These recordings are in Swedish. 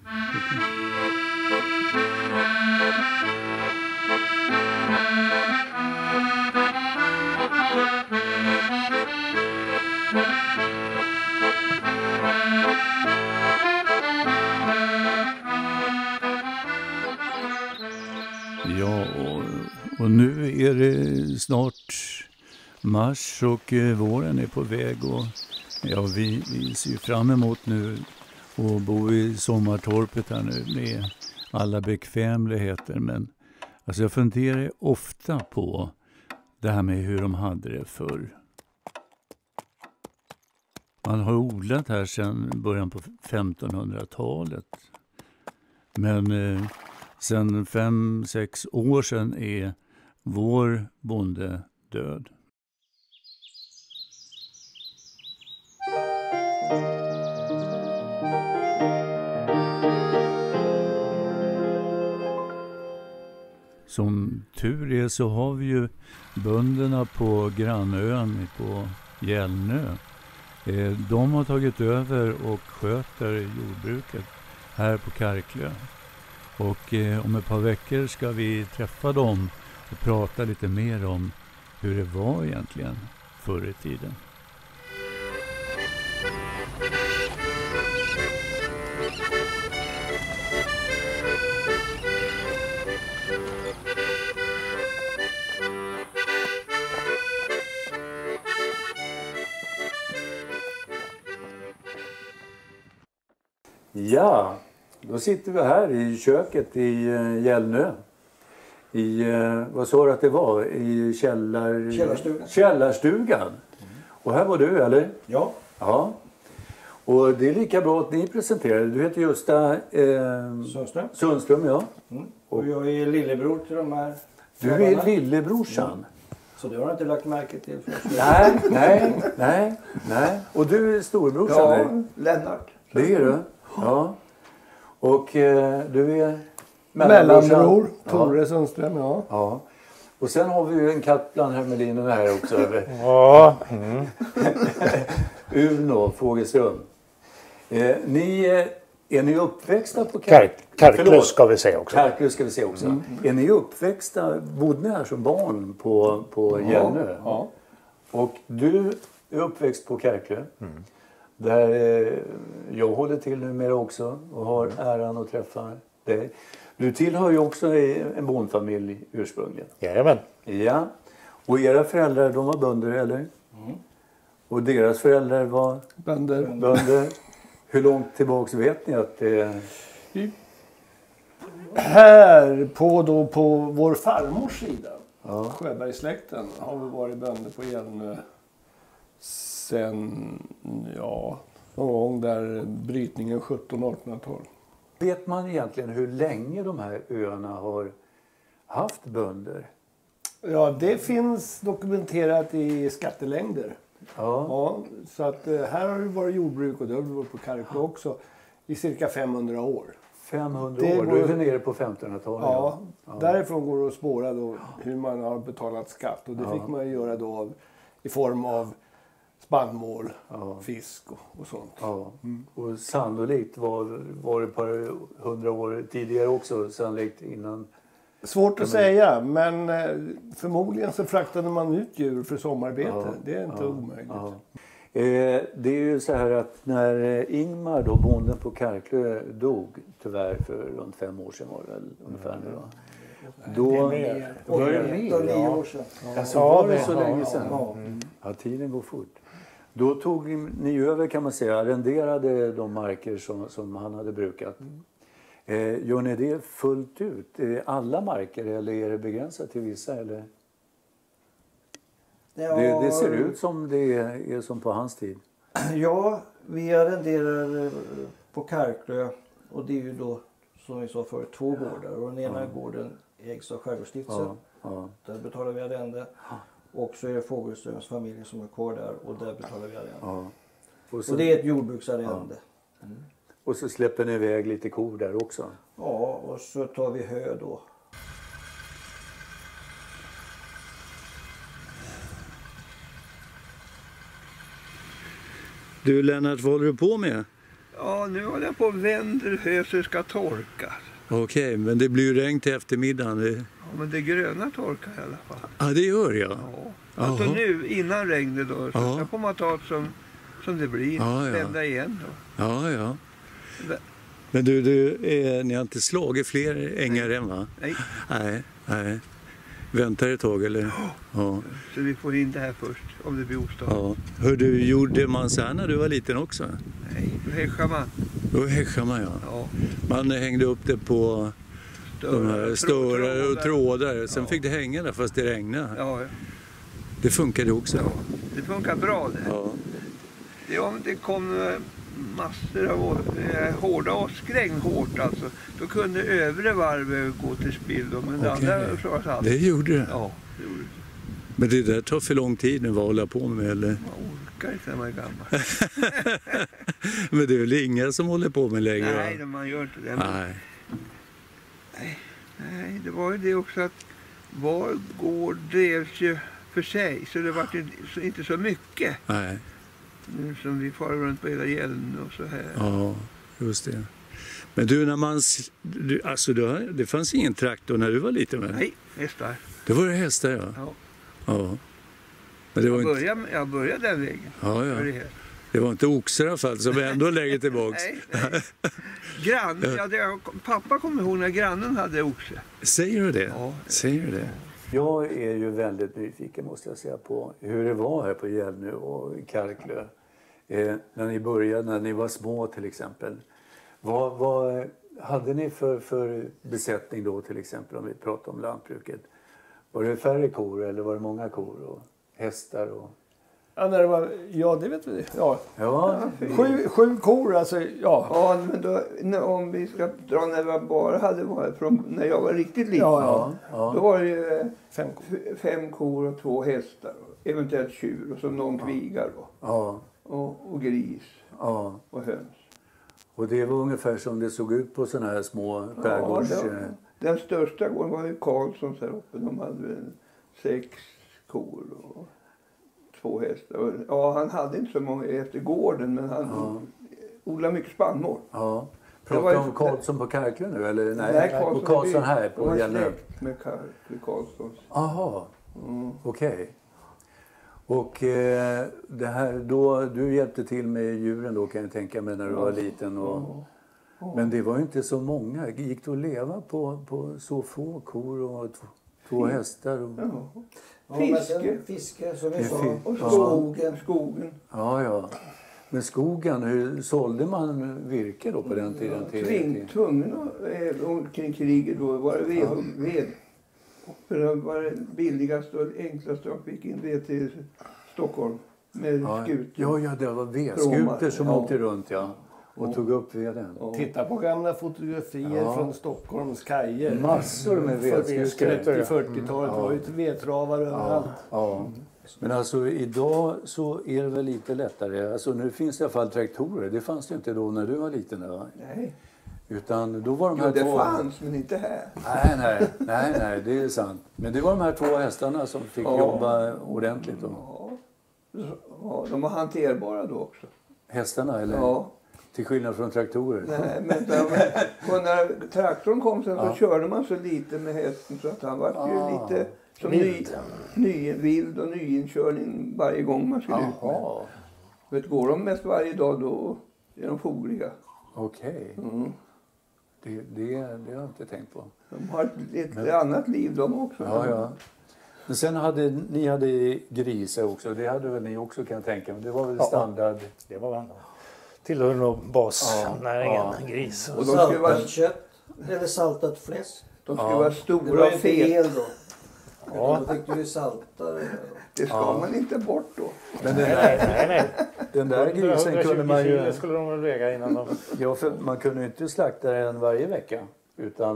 Ja, och nu är det snart mars och våren är på väg och ja, vi ser fram emot nu att bo i sommartorpet här nu med alla bekvämligheter. Men alltså jag funderar ofta på det här med hur de hade det förr. Man har odlat här sedan början på 1500-talet. Men sedan 5-6 år sedan är vår bonde död. Som tur är så har vi ju bönderna på grannön på Gällnö. De har tagit över och sköter jordbruket här på Karklö. Och om ett par veckor ska vi träffa dem och prata lite mer om hur det var egentligen förr i tiden. Ja, då sitter vi här i köket i Gällnö. I, vad sa du att det var? I källarstugan. Och här var du, eller? Ja. Ja. Och det är lika bra att ni presenterar. Du heter Gösta Sundström, ja. Mm. Och jag är lillebror till de här. Du är lillebrorsan. Mm. Så det har jag inte lagt märke till. Nej. Och du är storbrorsan? Ja, Lennart. Det är du? Ja. Och du är mellanbror, Tore Sundström, ja. Ja. Och sen har vi ju en katt bland hermelinerna här också. Ja. Uno Fågelström. Är ni uppväxta på Karklö ska vi säga också. Karklö ska vi säga också. Är ni uppväxta, bodde ni här som barn på Gällnö? Ja. Och du är uppväxt på Karklö. Där jag håller till numera också och har äran att träffa dig. Du tillhör ju också en bondfamilj ursprungligen. Jajamän. Ja. Och era föräldrar, de var bönder, eller? Och deras föräldrar var? Bönder. Hur långt tillbaks vet ni att det... Här på vår farmors sida, Sjöbergssläkten, har vi varit bönder på Gällnö sen, någon gång där brytningen 1700-1800-tal. Vet man egentligen hur länge de här öarna har haft bönder? Ja, det finns dokumenterat i skattelängder. Ja, så att här har det varit jordbruk och det har varit på Karklö också i cirka 500 år. 500 år? Då är vi nere på 1500-talet. Ja, därifrån går det att spåra då hur man har betalat skatt. Och det fick man ju göra då i form av spannmål, fisk och sånt. Ja. Och sannolikt var det ett par 100 år tidigare också, sannolikt innan. Svårt att säga, men förmodligen så fraktade man ut djur för sommarbete. Det är inte omöjligt. Det är ju så här att när Ingmar då, bonden på Karklö, dog tyvärr för runt 5 år sedan var det väl ungefär nu då. Då var det mer. 9 år sedan. Alltså var det så länge sedan? Ja, tiden går fort. Då tog ni över, kan man säga, arrenderade de marker som han hade brukat. Gör ni det fullt ut? Alla marker eller är det begränsat till vissa? Eller? Ja, det ser ut som det är som på hans tid. Ja, vi arrenderar på Karklö och det är ju då, som vi sa förut, 2 gårdar. Och den ena gården ägs av Skärgårdsstiftelsen. Där betalar vi arrende. Och så är det Fågelströms familj som är kvar där och där betalar vi arrende. Och det är ett jordbruksarrende. Och så släpper ni iväg lite kor där också? Ja, och så tar vi hö då. Du Lennart, vad håller du på med? Ja, nu håller jag på och vänder hö så det ska torka. Okej, men det blir ju regn till eftermiddagen. Ja, men det gröna torkar i alla fall. Ja, det gör jag. Ja. Alltså nu, innan regnet då, så får man ta det som det blir. Vända igen då. Ja. Men ni har inte slagit fler ängar än, va? Nej. Väntar ett tag, eller? Ja. Så vi får in det här först, om det blir ostadigt. Ja. Hör du, gjorde man så här när du var liten också? Nej, då häschar man. Då häschar man, ja. Man hängde upp det på störar och trådar. Sen fick det hänga där fast det regnade. Ja. Det funkade också. Ja, det funkar bra det. Ja. Det kom massor av hårda åskregn hårt alltså. Då kunde övre varv gå till spillo, men det andra klaras allt. Det gjorde det? Ja, det gjorde det. Men det där tar för lång tid nu, vad hålla på med, eller? Man orkar inte när man är gammal. Men det är väl inga som håller på med längre? Nej, man gör inte det. Nej, det var ju det också att var gård drevs ju för sig, så det var inte så mycket. Nej. Nu som vi far runt på hela Hjälm och så här. Ja, just det. Men du, det fanns ingen traktor när du var liten, med? Nej, hästar. Det var det hästar, ja. Men det var jag började den vägen. Ja. Det var inte oxar i alla fall, som ändå lägger tillbaks. Nej. Pappa kommer ihåg när grannen hade oxe. Säger du det? Ja. Säger du det? Jag är ju väldigt nyfiken, måste jag säga, på hur det var här på Hjälmö och Karklö. När ni började, när ni var små till exempel. Vad hade ni för besättning då, till exempel, om vi pratar om lantbruket? Var det färre kor eller var det många kor och hästar? Och... Ja, det vet vi. Ja. 7 kor, alltså, Ja, men då, om vi ska dra när vi bara hade varit från när jag var riktigt liten. Då var det ju 5 kor och 2 hästar. Eventuellt tjur och så någon kvigar då. Ja. Och gris. Ja. Och höns. Och det var ungefär som det såg ut på sådana här små skärgårds... Den största gården var ju Karlssons här uppe. De hade 6 kor och 2 hästar. Ja, han hade inte så många efter gården, men han odlade mycket spannmål. Ja. Pratar du om Karlsson på Karklö nu? Eller? Nej, Karlsson här på Hjälmö. Med Karlssons. Aha, okej. Och det här, då, du hjälpte till med djuren då, kan jag tänka mig, när du var liten. Men det var ju inte så många. Gick det att leva på så få kor och 2 hästar? Och... Fiske som vi sa. Och skogen. Ja. Men skogen, hur sålde man virke då på den tiden? Tvungen kring kriget då var det ved. För det var det billigaste och enklaste och fick in ved till Stockholm med skuter. Ja, det var vedskuter som åkte runt, och tog upp veden. Titta på gamla fotografier från Stockholms kajer. Massor med vedskuter. 30-40-talet var ju vedtravare överallt. Ja. Men alltså idag så är det väl lite lättare. Alltså nu finns det i alla fall traktorer. Det fanns det inte då när du var liten, va? Nej. Utan då var de här det fanns, men inte här. Nej, det är sant. Men det var de här 2 hästarna som fick jobba ordentligt då. Ja, de var hanterbara då också. Hästarna, eller? Ja. Till skillnad från traktorer. Nej, men när traktorn kom sen så körde man så lite med hästen så att han var ju lite som vild och nyinkörning varje gång man skulle ut med. Vet, går de mest varje dag då är de fogliga. Okej. Det har jag inte tänkt på. De har ett annat liv de också. Ja. Men sen hade ni grisar också. Det hade väl ni också, kan jag tänka mig. Det var väl standard. Det var väl tillhör nog basnäringen, gris. Och saltat kött eller saltat fläsk. De skulle vara stora det var och fel då. Då fick du salta. Det ska man inte bort då. Men nej. Den där grisen kunde man ju... Det skulle de väl väga innan de... Ja, för man kunde ju inte slakta den varje vecka. Utan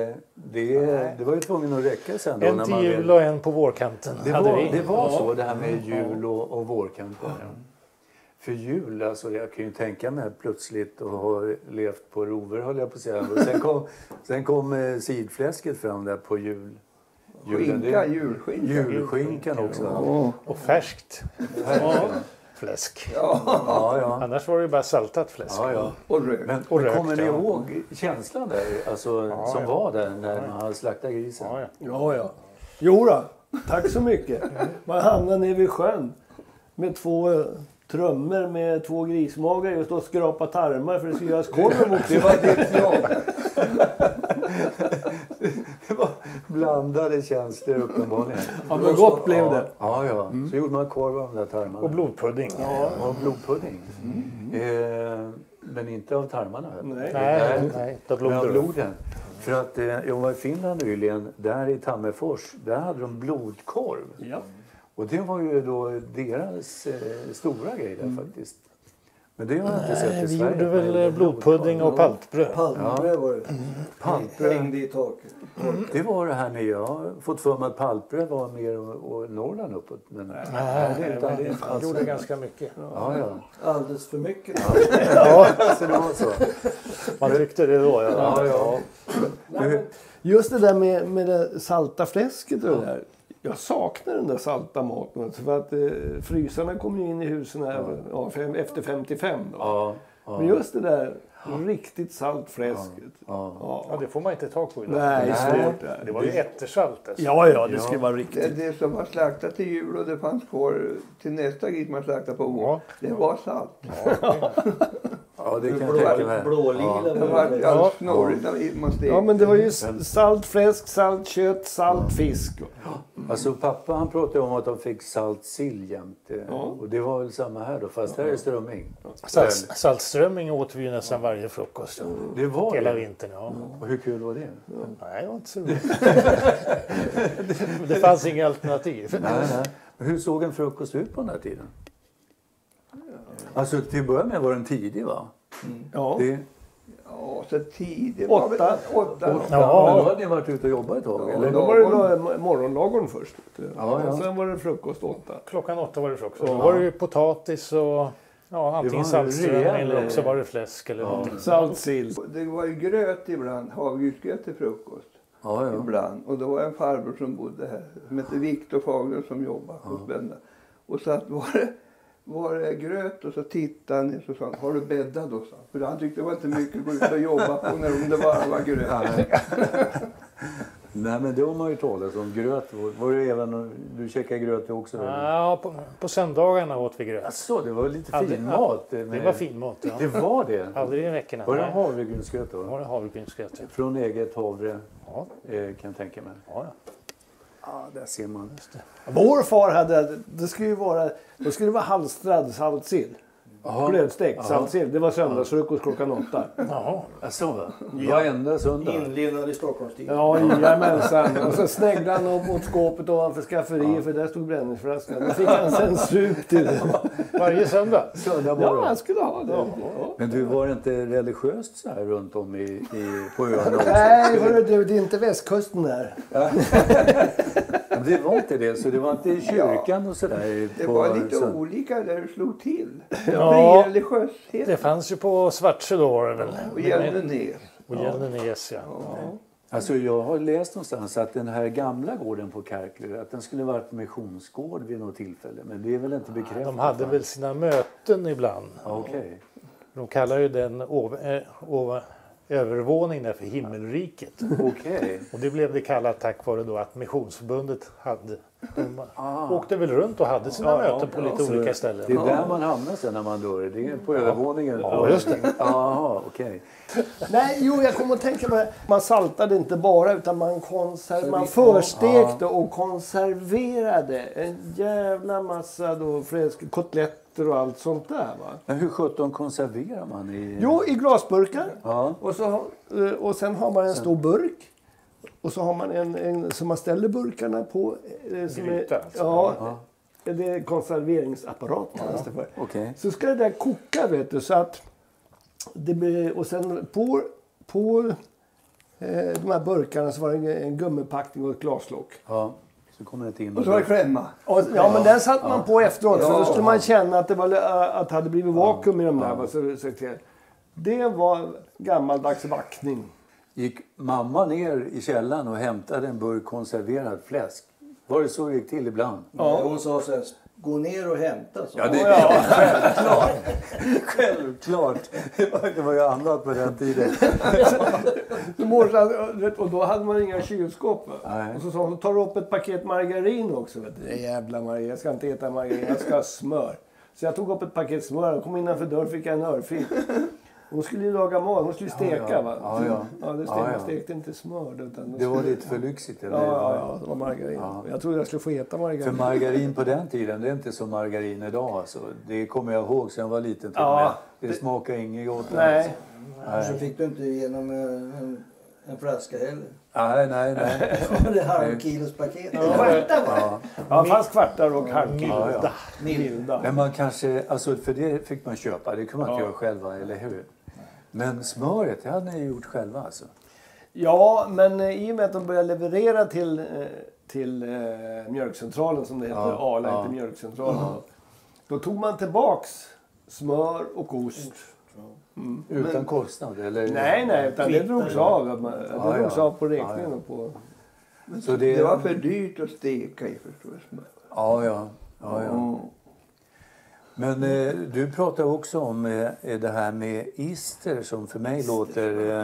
det var ju tvungen att räcka sen då. En till jul och en på vårkanten. Det var så, det här med jul och vårkanten. Ja. För jul, alltså jag kan ju tänka mig plötsligt och ha levt på rover, höll jag på att säga. Och sen kom sidfläsket fram där på jul. Julskinkan också. Och färskt. fläsk. Ja. Annars var det ju bara saltat fläsk. Ja. Och rök. Men rökt, kommer ni ja. ihåg känslan där, alltså, som var där när man hade slaktat grisen? Ja. Jo då, tack så mycket. Man hamnade nere vid sjön med 2 trummor med 2 grismagar just och skrapa tarmar för det skulle göras korv också. Det var ditt jobb. Det var blandade känslor uppenbarligen. Ja, men gott blev det. Ja. Så gjorde man korv av de där tarmarna. Och blodpudding. Ja, och blodpudding. Men inte av tarmarna. Nej, det Men av blodet. bloden. För att jag var i Finland nyligen, där i Tammerfors, där hade de blodkorv. Ja. Och det var ju då deras stora grej där faktiskt. Men det har jag inte sett i Vi Sverige. gjorde väl blodpudding och paltbröd. Palmbröd var det. Paltbröd. Hängde i taket. Det var det här nere. Jag har fått för mig att paltbröd var mer och Norrland uppåt. Men Nej, vi gjorde ganska mycket. Ja. Alldeles för mycket. Så det var så. Man tyckte det då. Ja. Just det där med det salta fläsket och det där. Jag saknar den där salta maten. För att frysarna kom ju in i husen här, efter 55 då. Ja. Men just det där riktigt salt fläsket. Ja, det får man inte tag på idag. Nej, svårt där. Det var ju ättersalt. Alltså. Ja, det ska vara riktigt. Det som var slaktat till jul och det fanns kvar till nästa gris man slaktade på vår. Det var salt. Ja, det kan jag tänka mig. Blålila. Det var alldeles snårigt när man steg. Ja, men det var ju salt fläsk, salt kött, salt fisk. Alltså pappa han pratade om att de fick salt sill jämt. Och det var väl samma här då, fast här är strömming. Saltströmming åt vi ju nästan varje frukost. Det var Hela det. vintern, ja. Och hur kul var det? Nej, det var inte så roligt. Det fanns inga alternativ. Nej. Hur såg en frukost ut på den här tiden? Alltså till att börja med var den tidig va? Ja. Ja, så tidigt. 8. 8. Men då hade ni varit ute och jobbat ett tag? Eller? Då var det morgonlagorn först. Och sen var det frukost 8. Klockan 8 var det frukost. Då var det ju potatis och antingen saltströmming eller också var det fläsk eller någonting. Saltsill. Det var ju gröt ibland, havregrynsgröt till frukost. Ja. Ibland. Och då var en farbror som bodde här, som hette Viktor Fager som jobbade hos Bända. Och så att var det gröt och så tittade han och sa har du bäddat då? För han tyckte det var inte mycket att gå ut och jobba på när det var gröt. Nej men det har man ju talat om. Gröt, var det även, du käkade gröt också? Ja, på söndagarna åt vi gröt. Alltså, det var lite fin mat. Det var fin mat, ja. Det var det? Aldrig i veckorna. Var det havregrynsgröt då? Var det havregrynsgröt? Från eget havre, Ja. kan jag tänka mig. Ja. Ja, där ser man. Vår far hade, det skulle vara halstrad saltsill. Glödstekt saltsill. Det var söndagsfrukost klockan 8. Jaha. Alltså, varenda söndag. Inlindad i Stockholmstid. Ja, jajamensan. Och så snägglade han upp mot skåpet ovanför skafferiet för där stod bränningsflaskan. Då fick han sen sup till det. Varje söndag? Söndag Ja, morgon. han skulle ha det. Ja. Men du, var det inte religiöst så här runt om på öarna också? Nej, hörru du, det är inte västkusten där. Men det var inte det, så det var inte i kyrkan och sådär? Det var lite olika där det slog till. Ja, Religiöshet det fanns ju på Svartsjö då var det väl. och Gäldenäs. Och Gäldenäs, ja. Alltså jag har läst någonstans att den här gamla gården på Kärklö, att den skulle varit missionsgård vid något tillfälle. Men det är väl inte bekräftat? De hade väl sina möten ibland. Okej. De kallar ju den övervåningen där för himmelriket. Okej. Och det blev det kallat tack vare då att Missionsförbundet de åkte väl runt och hade sina möten på lite olika ställen. Det är där man hamnar sen när man dör. Det är på övervåningen. Ja, just det. Jaha, okej. Nej, jag kommer att tänka på man saltade inte bara utan man förstekte och konserverade en jävla massa då fläsk, kotletter och allt sånt där va. Men hur 17 konserverar man i? Jo, i glasburkar. Ja. Och sen har man en stor burk. Och så har man en som man ställer burkarna på. Gryta, alltså. Ja, det är konserveringsapparat kallas det för. Okej. Så ska det där koka vet du så att det blir, och sen på de här burkarna så var det en gummipackning och ett glaslock. Ja. Så kommer det in. Och så var det klämma. Ja, men den satte man på efteråt för då skulle man känna att det hade blivit vakuum i de där. Det var gammaldags vackning. Gick mamma ner i källaren och hämtade en burk konserverad fläsk? Var det så det gick till ibland? Ja. Hon sa så här, gå ner och hämta. Så. Ja, självklart. Självklart. Det var ju annat på den tiden. Och då hade man inga kylskåp. Och så sa hon, tar du upp ett paket margarin också. Vet du. Det är jävla margarin, jag ska inte äta margarin, jag ska ha smör. Så jag tog upp ett paket smör och kom innanför dörren fick jag en örfil. Hon skulle ju laga mat, hon skulle steka va? Det stekte inte smör. Utan det var lite för lyxigt eller? Ja, det var margarin. Ja. Jag trodde jag skulle få äta margarin. För margarin på den tiden, det är inte som margarin idag alltså. Det kommer jag ihåg sen jag var liten till det smakar inget gott. Nej. Så fick du inte igenom en flaska heller. Nej. Det halvkilos paket. Ja, fast kvartar och halvkilo. Milda. Men man kanske, alltså för det fick man köpa, det kunde man inte göra själva, eller hur? Men smöret, det hade ni gjort själva alltså? Ja, men i och med att de började leverera till mjölkcentralen som det heter, Arla inte mjölkcentralen. Då tog man tillbaks smör och ost. Utan kostnad? Eller? Nej, utan det drogs av. Det drogs av på räkningen. Och på... Så det var för dyrt att steka i, förstår jag. Ja. Men du pratar också om det här med ister som för mig låter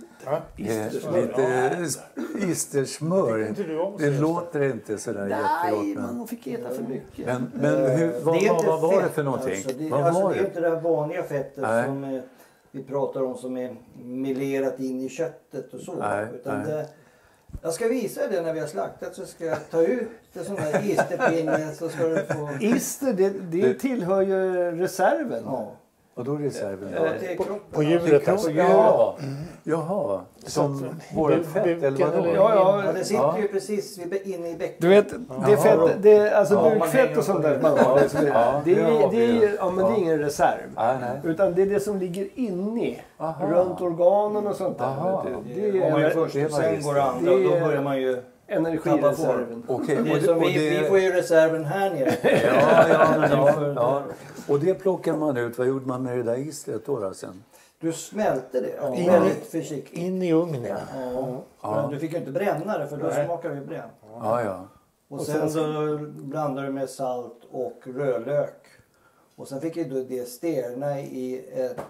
lite istersmör. Det låter inte sådär jättegott. Nej, man fick äta för mycket. Men vad var det för någonting? Alltså, det är inte det här vanliga fettet som vi pratar om som är melerat in i köttet och så. Utan jag ska visa det när vi har slaktat, så ska jag ta ut det sån här isterpinne så ska du få... Ister, det tillhör ju reserven. Ja. Och då reserven? På djuret alltså? Jaha. Som vårt fett eller vadå? Ja, det sitter ju precis inne i bäcken. Du vet, det fett, alltså bukfett och sånt där man har. Det är ingen reserv. Utan det är det som ligger inne runt organen och sånt där. Om man är först och sen går det andra, då börjar man ju... Energireserven. Vi får ju reserven här nere. Ja. Och det plockar man ut. Vad gjorde man med det där istret då sen? Du smälte det väldigt försiktigt. In i ugnen. Men du fick ju inte bränna det för då smakar det ju bränt. Och sen så blandar du med salt och rödlök. Och sen fick ju det sterna i ett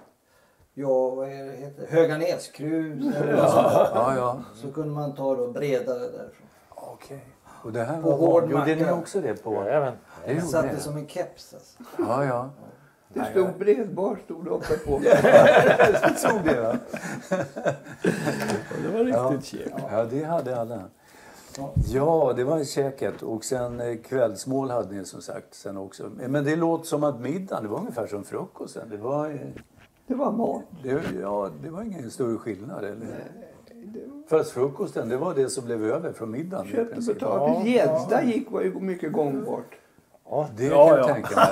Höganäskrus eller så kunde man ta det och breda det därifrån. Okej. Och det här var gjorde ni också det på? Även. Jag satte det som en keps alltså. Ja. Det stod bredbar, stod det uppe på. Det stod det va? Det var riktigt käkt. Ja, det hade alla. Ja, det var käket. Och sen kvällsmål hade ni som sagt sen också. Men det låter som att middagen, det var ungefär som frukosten. Det var mat. Det var ingen större skillnad eller? Fast frukosten, det var det som blev över från middagen. Kött och potatis. Gädda var ju mycket gångbart. Ja, det kan jag tänka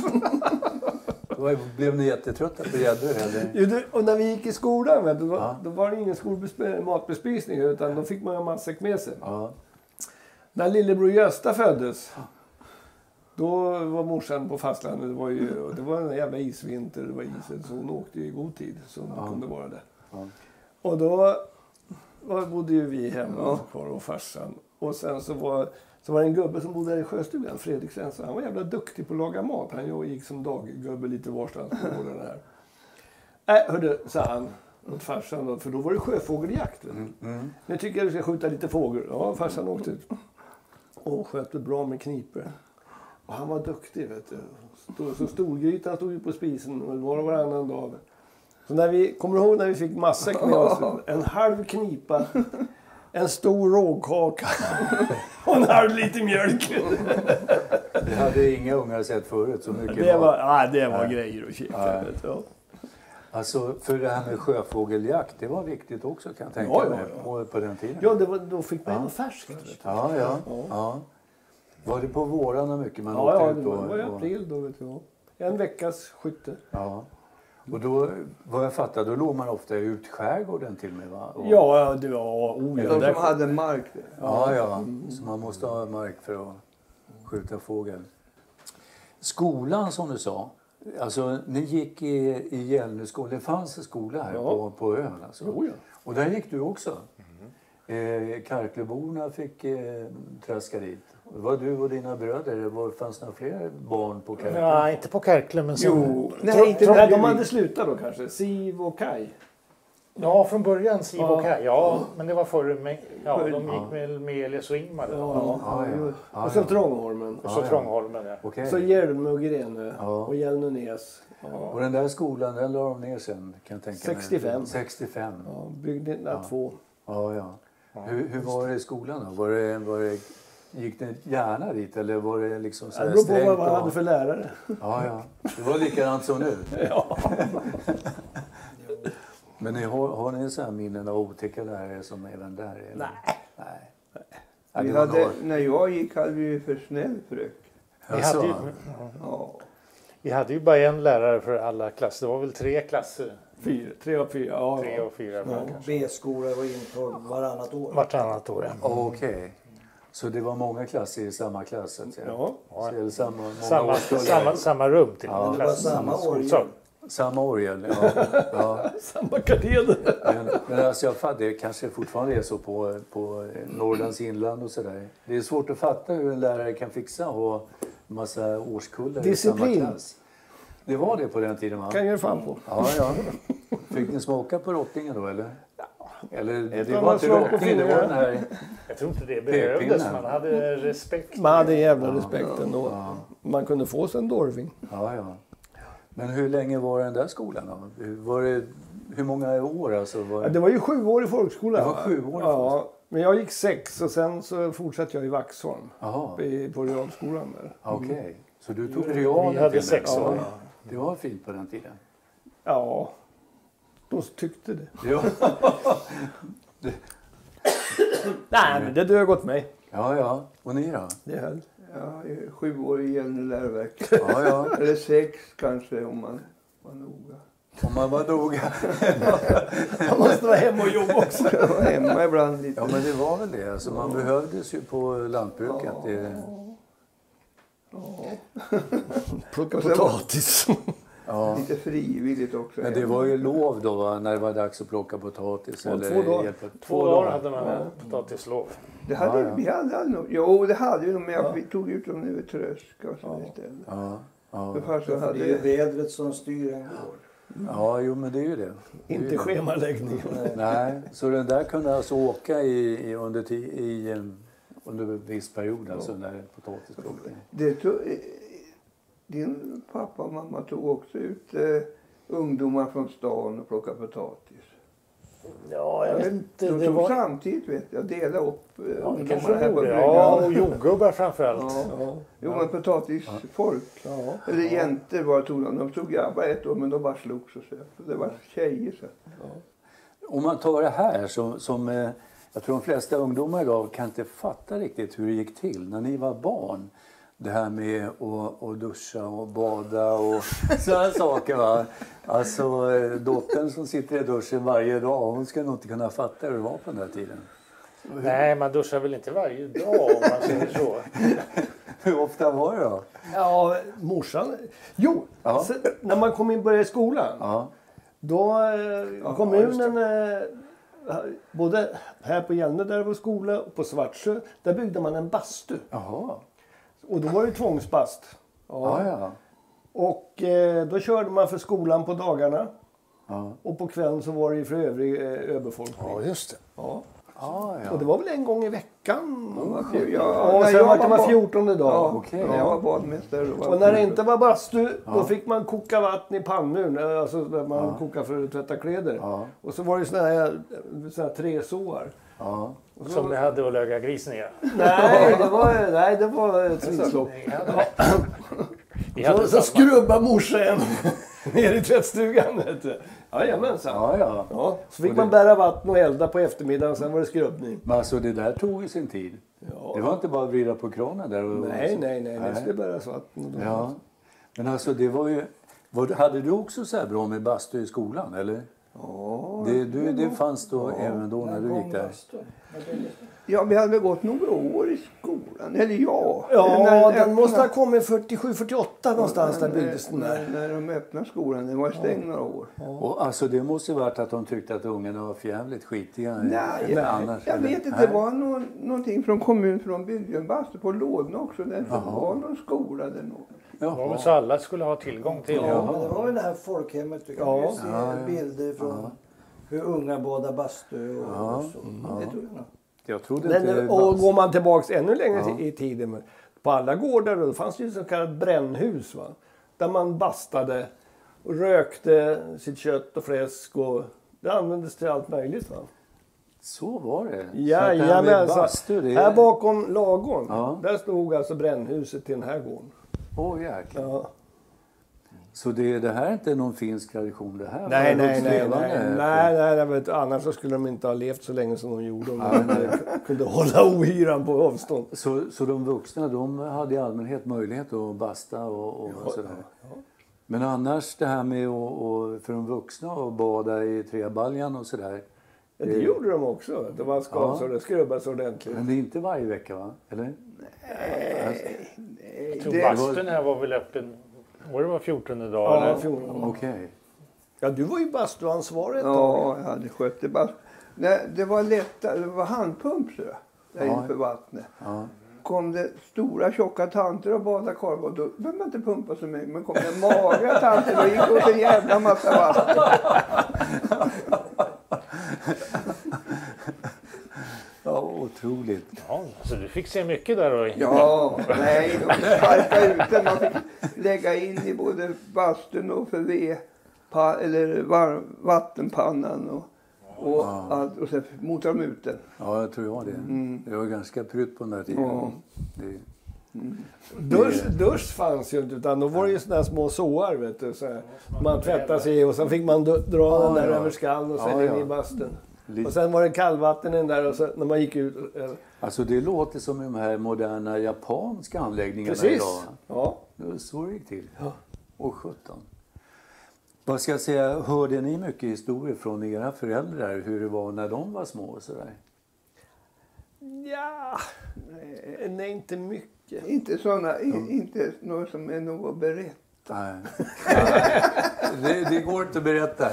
mig. Blev ni jättetrötta på gäddor eller? Och när vi gick i skolan, då var det ingen matbespisning utan då fick man ha matsäck med sig. När lillebror Gösta föddes, då var morsan på fastlandet. Det var en jävla isvinter, det var isen, så hon åkte i god tid så hon kunde vara där. Och då bodde ju vi hemma kvar och farsan. Och sen så var det en gubbe som bodde där i Sjöstugan, Fredrik Svensson. Han var jävla duktig på att laga mat. Han gick som daggubbe lite varstans på gården här. Hörde, sa han åt farsan då, för då var det sjöfågeljakt. Nu tycker jag du ska skjuta lite fågel. Ja, farsan åkte ut. Och sköt bra med kniper. Och han var duktig, vet du. Så storgrytan stod ju på spisen och var och varannan dag. Så kommer du ihåg när vi fick matsäck med oss? En halv knipa, en stor rågkaka och en halv liter mjölk. Det hade inga ungar sett förut så mycket. Det var grejer att käka. Alltså för det här med sjöfågeljakt, det var viktigt också kan jag tänka mig på den tiden. Ja, då fick man något färskt. Ja. Var det på vårarna mycket man åkte ut då? Ja, det var i april då, vet du. En veckas skytte. Ja. Och då, vad jag fattar, då låg man ofta ut skärgården till mig va? Ja, det var de som hade mark. Ja. Så man måste ha mark för att skjuta fågel. Skolan som du sa, alltså ni gick i Gällneskolan, det fanns en skola här på ön alltså. Och där gick du också. Karkleborna fick traska dit. Var du och dina bröder, fanns det några fler barn på Kärklö? Ja, inte på Kärklö, men sen... Jo, Nej, inte de vi. hade slutat då kanske. Siv och Kaj. Ja, från början Siv och Kaj. Ja, Ja. men det var före mig. Ja, de gick med Elias och Ingmar. Ja. Och så Trångholmen. Och så Trångholmen, ja. Okej. Så Hjälme och Grenö Ja. och Hjälnäs. Ja. Och den där skolan, den la de ner sen, kan jag tänka 65. mig. 65. Ja, byggd 1902. Ja. Hur var det i skolan då? Var det, gick det gärna dit eller var det liksom så Det här beror på strängt? vad man hade för lärare. Ja. Det var likadant som nu. Ja. Men har ni så här minnen av otäcka lärare som även där? Eller? Nej. Ja, Vi det var hade, några- när jag gick hade vi för snäll frök. Jaså? Ja. Vi hade ju bara en lärare för alla klasser. Det var väl 3 klasser. 3 och 4. Ja. 3 och 4 kanske. B-skola var intag varannat år. Vartannat år. Ja. Okej. Så det var många klasser i samma klass så att säga? Ja. Så är det många Samma rum till Ja, en Men det var klass. samma skolsal. år. Samma orgel, ja. Samma kateder. Men alltså jag fattar, det kanske fortfarande är så på Norrlands inland och sådär. Det är svårt att fatta hur en lärare kan fixa och ha en massa årskullar i samma Disciplin. klass. Det var det på den tiden va? Kan jag fan på. Ja. Fick ni smaka på rottingen då eller? Eller det annat var inte slag på rottingen, det var den här... Jag tror inte det behövdes. P-pinnen. Man hade respekt. Man hade en jävla respekt ändå. Man kunde få sig en dorving. Ja. Men hur länge var den där skolan då? Hur många år alltså? Ja, det var ju 7 år i folkskola. Det var 7 år i Ja, men jag gick 6 och sen så fortsatte jag i Vaxholm. Jaha, På realskolan där. okej. Så du tog realen Vi hade till 6 det? år. Ja. Det var fint på den tiden. Ja, de tyckte det. Ja. Nej, men det dög åt mig. Ja. Och ni då? Det höll. Ja, 7 år i Gällne läroverk. Ja. Eller 6 kanske om man var noga. Om man var noga. Man måste vara hemma och jobba också. Jag var hemma ibland lite. Ja, men det var väl det. Alltså, man behövdes ju på lantbruket. Plocka Och sen- potatis. Ja. Lite frivilligt också. Men det var ju lov då va? När det var dags att plocka potatis. Ja, eller 2 dagar. hjälpa- 2 dagar hade man potatislov. Det hade, Ja. Vi hade aldrig något. Jo, det hade vi nog, men vi tog ut dem över tröska och så istället. Ja. För farsan För det är ju hade... vädret som styr en gård. Ja, jo men det är ju det. Det är ju Inte det. schemaläggning. Nej, så den där kunde alltså åka under en viss period, alltså när potatisplockningen. Din pappa och mamma tog också ut ungdomar från stan och plockade potatis. Ja, jag vet inte. De Det tog var... samtidigt vet jag. Delade upp Ja, det ungdomarna kanske här de på gjorde. bryggan. Ja, och jordgubbar framförallt. Ja. Jo, men potatisfolk. Ja. Eller jäntor var tog de tog grabbar 1 år men de bara slogs och så. Det var tjejer så. Om man tar det här som jag tror de flesta ungdomar idag kan inte fatta riktigt hur det gick till när ni var barn. Det här med att duscha och bada och sådana saker va. Alltså dottern som sitter i duschen varje dag, hon ska nog inte kunna fatta hur det var på den här tiden. Nej, man duschar väl inte varje dag om man säger så. Hur ofta var det då? Ja, morsan. Jo, Ja. sen, när man kom in började i skolan. Ja. Då kommunen, både här på Gällne där det var skola och på Svartsjö, där byggde man en bastu. Jaha. Och då var det tvångsbast. Ja. Och då körde man för skolan på dagarna. Ja. Och på kvällen så var det ju för övrig öbefolkning. Ja, just det. Ja. Ja. Och det var väl en gång i veckan. Ja, Och när sen jag var det var barn- 14:e dag. Ja, Okej. när jag var badmästare. då var Och när det det- inte var bastu, då fick man koka vatten i pannor. Alltså där man kokar för att tvätta kläder. Ja. Och så var det såna här träsåar. Ja. Som ni hade att löga grisen i. Nej, det var ett svinslock. Vi hade Så samma. skrubba morsan ner i tvättstugan. Vet du. Jajamensan. Ja. Ja, så fick man bära vatten och elda på eftermiddagen, sen var det skrubbning. Men alltså det där tog ju sin tid. Ja. Det var inte bara att vrida på kranen där. Nej, det skulle bäras vatten. Ja. Men alltså det var ju... hade du också så här bra med bastu i skolan eller? Ja, Det fanns då även då när du gick där. ja, vi hade väl gått några år i skolan. skolan. Eller ja. Ja, den måste ha kommit 47-48 någonstans där byggdes den där. När de öppnade skolan, den var stängd några år. Och alltså det måste ju varit att de tyckte att ungarna var förjävligt skitiga. Nej, annars, jag vet inte. Det var någonting från kommunen, för de byggde en bastu på lådorna också. Det var någon skola eller något. Det var väl så alla skulle ha tillgång till. Ja, men det var väl det här folkhemmet. Du kan ju se bilder från hur unga badar bastu och så. Det tror jag nog. Jag trodde inte och går man tillbaks ännu längre i tiden. På alla gårdar då fanns det ju så kallat brännhus. Va? Där man bastade och rökte sitt kött och fläsk. Och det användes till allt möjligt. Va? Så var det? Jajamensan. Här bakom lagården. Där stod alltså brännhuset till den här gården. Åh jäklar. Ja. Så det här är inte någon finsk tradition det här? Nej, vet, annars så skulle de inte ha levt så länge som de gjorde. Om de kunde hålla ohyran på avstånd. Så de vuxna, de hade i allmänhet möjlighet att basta och sådär? Ja. Men annars det här med för de vuxna att bada i träbaljan och sådär? Ja, det gjorde de också. Det var skavs och det skrubbas ordentligt. Men det är inte varje vecka va? Eller? Nej. Jag tror bastun här var väl öppen... Var det var 14 dag? Ja, 14. Okej. Ja, du var ju bastuansvarig ett tag. Ja, jag hade skött det bastu. Det var lättare, det var handpump så där inför vattnet. Ja. Kom det stora tjocka tanter och badade korv, och då behöver man inte pumpa så mycket. Men kom det magra tanter, då gick det en jävla massa vatten. Ja, otroligt. Ja, så du fick se mycket där då? Ja, nej, de sparkade ut den. Man fick lägga in i både bastun och för eller vattenpannan och allt, och sen motade de ut den. Ja, jag tror jag det. Det var ganska prutt på den där tiden. Ja. Dusch fanns ju inte, utan då var det ju sådana små såar, vet du. Så här. Man tvättade sig och sen fick man dra den där över skallen och sen in i bastun. Och sen var det kallvatten in där och så, när man gick ut. Alltså det låter som de här moderna japanska anläggningarna idag. Precis. Ja. Det var så det gick till. Ja. Och 17. Vad ska jag säga, hörde ni mycket historier från era föräldrar hur det var när de var små och sådär? Ja, nej inte mycket. Inte sådana, inte något som är något att berätta. Nej. Det går inte att berätta.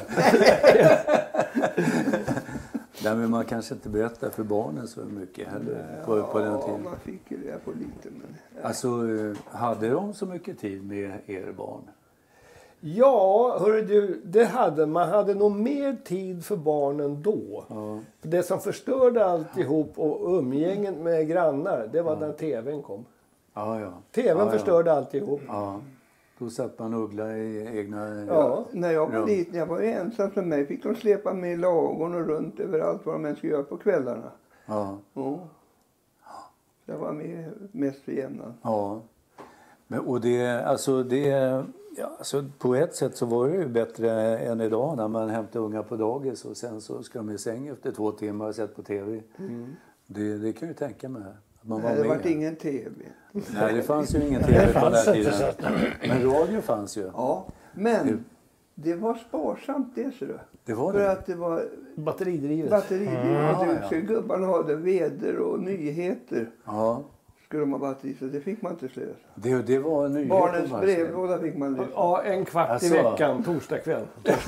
Nej, men man kanske inte berättar för barnen så mycket heller på den tiden. Ja, man fick ju det på lite. Men... Alltså, hade de så mycket tid med er barn? Ja, hörru du, man hade nog mer tid för barnen då. Ja. Det som förstörde alltihop och umgängen med grannar, det var när tvn kom. Ja. TVn förstörde alltihop. Ja. Då satt man uggla i egna... Ja, när jag var liten, jag var ensam för mig. Fick de släpa med i lagorn och runt överallt vad de än skulle göra på kvällarna. Ja. Jag var med mest för jämnan. Ja. Men, och alltså på ett sätt så var det ju bättre än idag när man hämtar unga på dagis och sen så ska de i säng efter 2 timmar och sett på tv. Det kan ju tänka mig. Nej, det var ingen tv. Nej, det fanns ju ingen tv på den här tiden. Men radio fanns ju. Ja, men det var sparsamt det, så du. Det var för det. att det var batteridrivet. Så gubbarna hade väder och nyheter. Ja. Skulle de ha batteri, så det fick man inte slösa. Det var nyheter. Barnens brevlåda fick man lyssna. Ja, en kvart i veckan, torsdagkväll.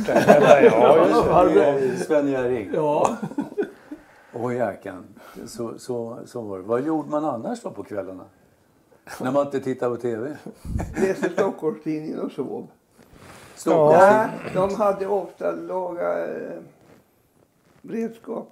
Sven-Jerring. Ja. Åh jäkan. Så var det. Vad gjorde man annars då på kvällarna? När man inte tittade på tv? Läste Stockholmstidningen och sov. Ja, de hade ofta laga redskap.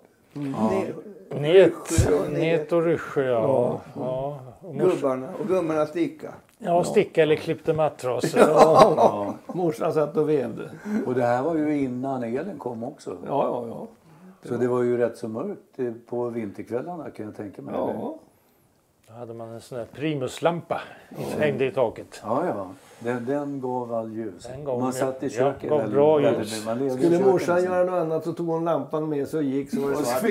Nät och rysche, ja. Gubbarna sticka. Ja, sticka eller klippte mattrasor. Ja. Morsan satt och vävde. Och det här var ju innan elen kom också. Ja. Så det var ju rätt så mörkt på vinterkvällarna kan jag tänka mig. Ja. Då hade man en sån här primuslampa hängde i taket. Ja. Den gav all ljus. Man satt i köket. Gav bra ljus. Skulle morsan göra något annat så tog hon lampan med sig och gick så var det svart.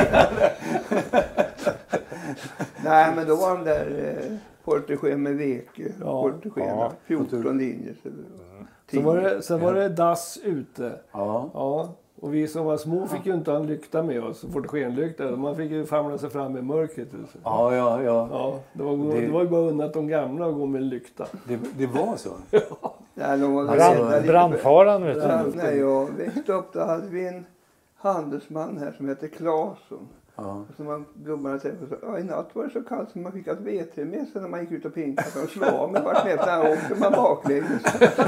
Nej, men då var de där portugé med veke. Portugéna. 14 linjer. Sen var det dass ute. Ja. Och vi som var små fick ju inte ha en lykta med oss, fotogenlykta. Man fick ju famla sig fram i mörkret. Ja, det var ju bara unnat de gamla att gå med en lykta. Det var så? Ja, de var brandfaran vet du. När jag växte upp då hade vi en handelsman här som hette Claesson. Ja. Och så man gubbarna säger så, i natt var det så kallt som man fick att vete med sig när man gick ut och pinkade och slå med vart nästa han åkte man baklänges.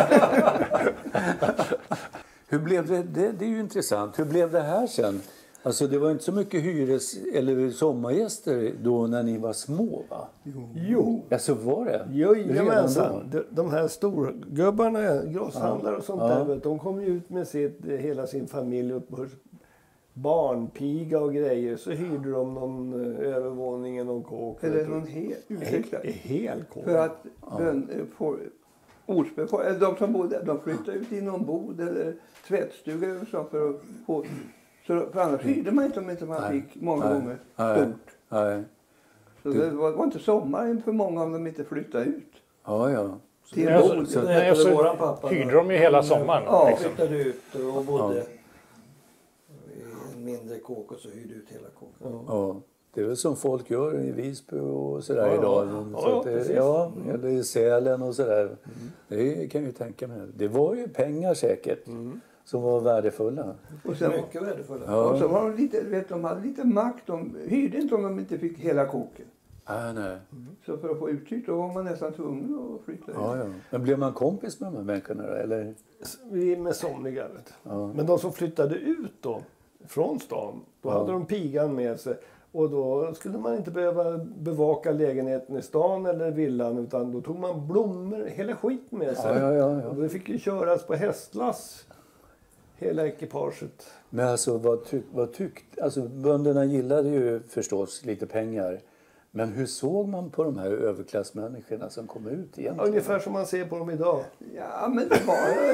Hur blev det är ju intressant. Hur blev det här sen? Alltså det var inte så mycket eller sommargäster då när ni var små, va? Jo. Ja, så var det? Jajamensan. De här storgubbarna, grosshandlare och sånt där, de kom ju ut med hela sin familj upp på barnpiga och grejer. Så hyrde de någon övervåningen och kåk. Eller någon hel kåk. För att ortsbefolkningen, de som bodde de flyttade ut i någon bod eller tvättstuga eller så för att få. För annars hyrde man inte om inte man fick många gånger stort. Nej. Så det var inte sommar för många om de inte flyttade ut. Ja. Till bod. Så våran pappa hyrde de ju hela sommaren. Ja, liksom. Flyttade ut och bodde i en mindre kåk och så hyrde ut hela kåken. Ja. Det är väl som folk gör i Visby och sådär idag. Så att eller i Sälen och sådär. Det kan jag ju tänka mig. Det var ju pengar säkert. Som var värdefulla. Och sen, mycket värdefulla. Ja. Och så var de hade lite makt. De hyrde inte om de inte fick hela kåken. Nej. Så för att få uthyrt då var man nästan tvungen att flytta ut. Ja. Men blev man kompis med de här människorna eller? Vi är med somliga. Men de som flyttade ut då från stan, då hade de pigan med sig. Och då skulle man inte behöva bevaka lägenheten i stan eller villan, utan då tog man blommor, hela skit med sig. Ja. Och det fick ju köras på hästlass, hela ekipaget. Men alltså alltså bönderna gillade ju förstås lite pengar. Men hur såg man på de här överklassmänniskorna som kom ut igen? Ungefär som man ser på dem idag. Ja, men det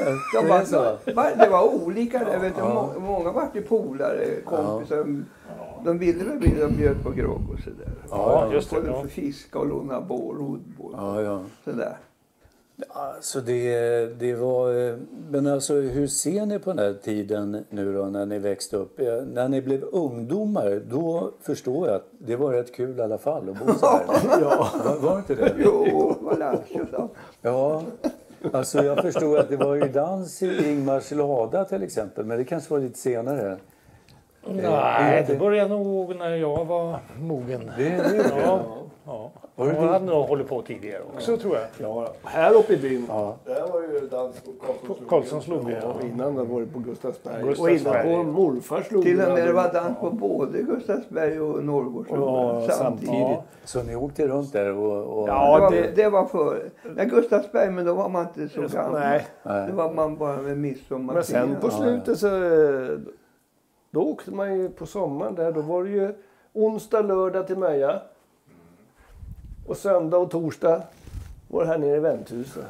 var olika. Jag vet, många var ju polare, kompisar. De ville väl de bjöd på grogg och sådär. Ja, just det. För fiska och låna roddbåt. Ja. Sådär. Alltså det var... Men alltså hur ser ni på den här tiden nu då när ni växte upp? När ni blev ungdomar, då förstår jag att det var rätt kul i alla fall att bo så här. Var inte det? Jo, vad lärde så. Ja, alltså jag förstod att det var ju dans i Ingmars lada till exempel. Men det kanske var lite senare. Nej, det började nog när jag var mogen. Ja. Jag hade nog hållit på tidigare också, tror jag. Ja, här uppe i byn, där var ju dans på Karlssons loge. Och innan det var det på Gustavsberg. Och Gustavsberg. innan på morfars loge. Till och med det var dans på både Gustavsberg och Norrgårdslogen samtidigt. Ja. Så ni åkte runt där och... Ja, det var för... När Gustavsberg, men då var man inte så gammal. Nej. Det var man bara med midsommar. Men sen på slutet så... Då åkte man ju på sommaren där. Då var det ju onsdag, lördag till Möja. Och söndag och torsdag var det här nere i Vänthuset.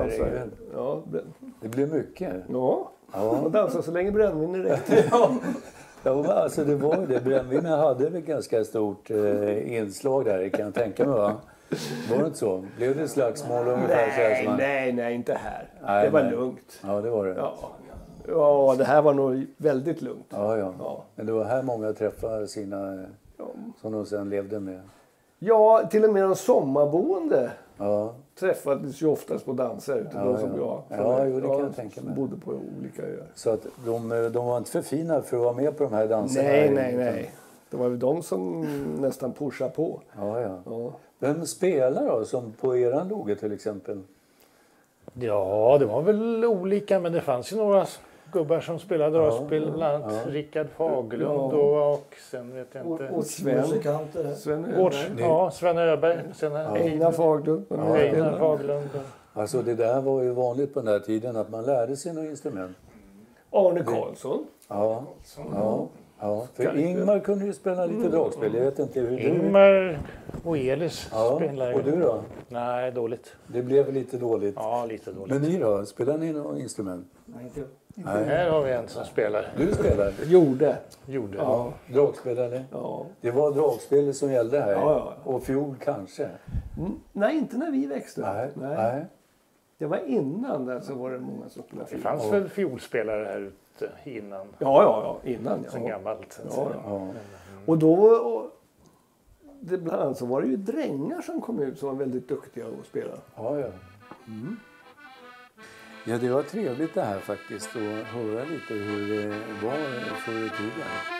Det blev mycket. Ja. Man dansade så länge brännvin räckte. Ja, alltså det var det. Brännvinen hade väl ganska stort inslag där, kan jag tänka mig, va? Var det inte så? Blev det slagsmål ungefär? Nej, inte här. Det var lugnt. Ja, det var det. Ja, det här var nog väldigt lugnt. Ja. Men det var här många träffade sina som de sen levde med. Ja, till och med de sommarboende träffades ju oftast på danser ute. Det kan jag tänka mig. Bodde på olika öar. Så att de var inte för fina för att vara med på de här danserna? Nej. Det var väl de som nästan pushade på. Ja. Vem spelar då, som på eran loge till exempel? Ja, det var väl olika, men det fanns ju några gubbar som spelade dragspel, bland annat Rickard Faglund och sen vet jag inte. Och Sven Öberg. Einar Faglund. Alltså det där var ju vanligt på den här tiden att man lärde sig några instrument. Arne Karlsson. Ja, för Ingmar kunde ju spela lite dragspel. Jag vet inte hur Ingmar och Elis spelade. Och du då? Nej, dåligt. Det blev lite dåligt. Ja, lite dåligt. Men ni då? Spelar ni något instrument? Nej. Här har vi en som spelar. Du spelar? Gjorde. Ja. Dragspel eller? Ja. Det var dragspel som gällde här. Ja. Och fiol kanske? Nej, inte när vi växte upp. Nej. Det var innan där så var det många som spelade fiol. Det fanns väl fiolspelare här innan. Ja, innan. Sen Ja. gammalt. Så att Ja, säga. ja. Och då, bland annat så var det ju drängar som kom ut som var väldigt duktiga att spela. Ja. Ja, det var trevligt det här faktiskt att höra lite hur det var förr i tiden.